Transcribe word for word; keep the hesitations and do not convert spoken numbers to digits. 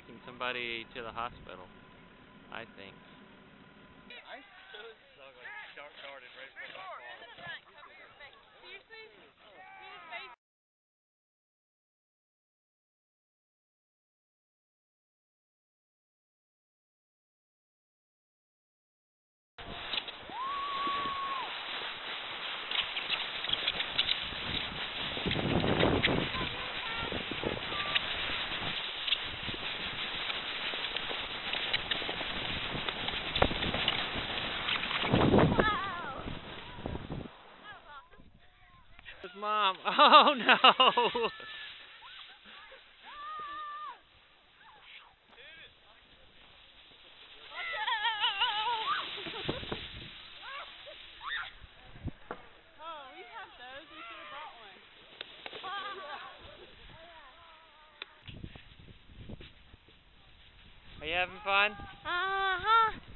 taking somebody to the hospital, I think. I sharp darted right from my car. It's Mom. Oh no! Are you having fun? Uh-huh.